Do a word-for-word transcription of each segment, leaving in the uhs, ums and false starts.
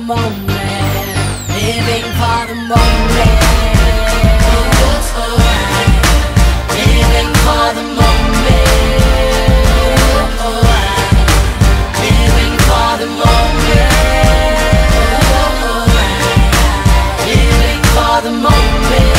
moment, living for the moment, living for the moment, living for the moment, living for the moment.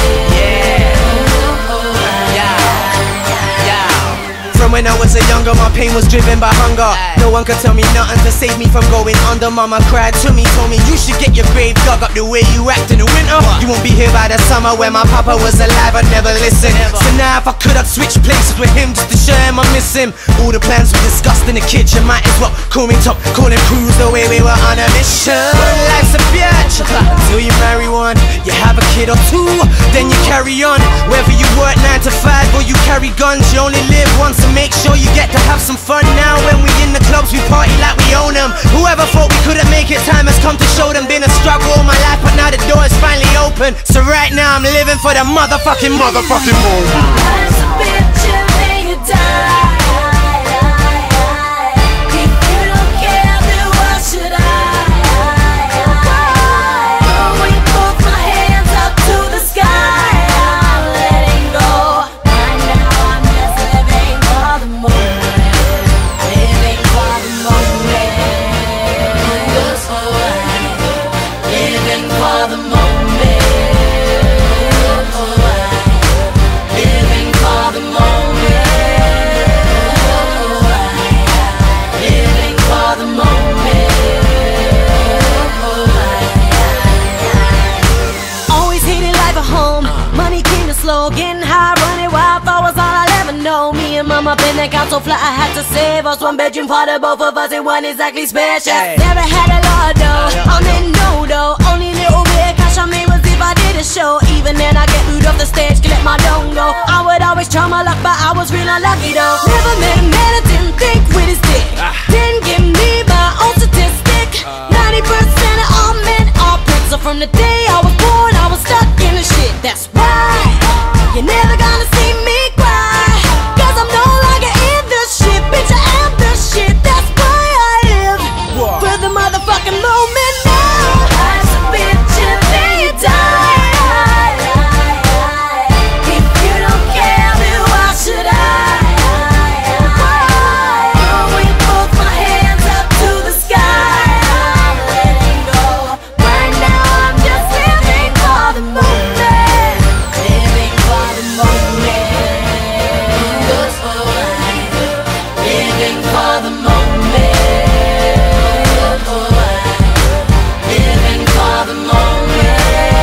From when I was a younger, my pain was driven by hunger. No one could tell me nothing to save me from going under. Mama cried to me, told me you should get your grave dug up the way you act in the winter. You won't be here by the summer when my papa was alive, I'd never listen. So now if I could, I'd switch places with him just to share him, I miss him. All the plans we discussed in the kitchen, might as well call me top, call him cruise the way we were on a mission. Life's a bitch until you marry one, you have a kid or two, then you carry on. Whether you work nine to five or you carry guns, you only live once. Make sure you get to have some fun now. When we in the clubs, we party like we own them. Whoever thought we couldn't make it, time has come to show them. Been a struggle all my life, but now the door is finally open. So right now I'm living for the motherfucking motherfucking moment. Life's a bitch and then you die. If you don't care, then why should I? Throwing both my hands up to the sky, I'm letting go. Right now I'm just living for the moment, living for the moment, living for the moment, living for the moment, living for the moment. Always hated life at home, money came to slow, getting high, running wild, thought was all I'll ever know. Me and mama been that count so flat I had to save us one bedroom for the both of us, it wasn't exactly special. Never had a lot though, I'm in no though, only little bit of cash I made was if I did a show. Even then I get booed off the stage, can let my don't go. I would always try my luck, but I was real unlucky though. Never met a man I didn't think with his dick, didn't give me my own statistic. Ninety percent of all men are pricks, so from the day I was born I was stuck in the shit. That's why you're never gonna see me cry, cause I'm no longer in the shit. Bitch, I am the shit, that's why I live for the motherfucking moment now. Life's a bitch and then you die. If you don't care, then why should I? Throwing both my hands up to the sky, I'm letting go. Right now I'm just living for the moment, living for the moment, living for the moment, living for the moment,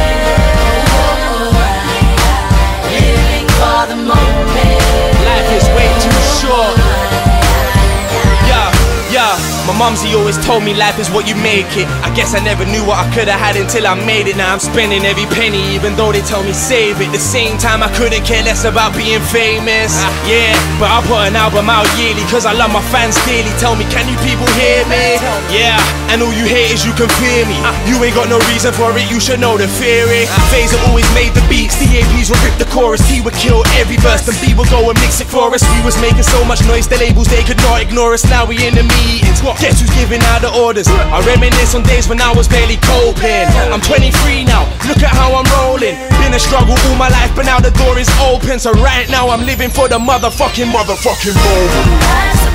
living for the moment. Life is way too short. Yeah, yeah. My mumsy always told me life is what you make it. I guess I never knew what I could've had until I made it. Now I'm spending every penny even though they tell me save it. The same time I couldn't care less about being famous. Yeah, but I put an album out yearly cause I love my fans dearly. Tell me, can you people hear me? Yeah, and all you haters you can fear me. You ain't got no reason for it, you should know the theory. Phaser always made the beats, the A Ps would rip the chorus. He would kill every verse, then B would go and mix it for us. We was making so much noise, the labels they could not ignore us. Now we in the meetings, guess who's giving out the orders? I reminisce on days when I was barely coping. I'm twenty-three now, look at how I'm rolling. Been a struggle all my life, but now the door is open. So right now I'm living for the motherfucking motherfucking moment.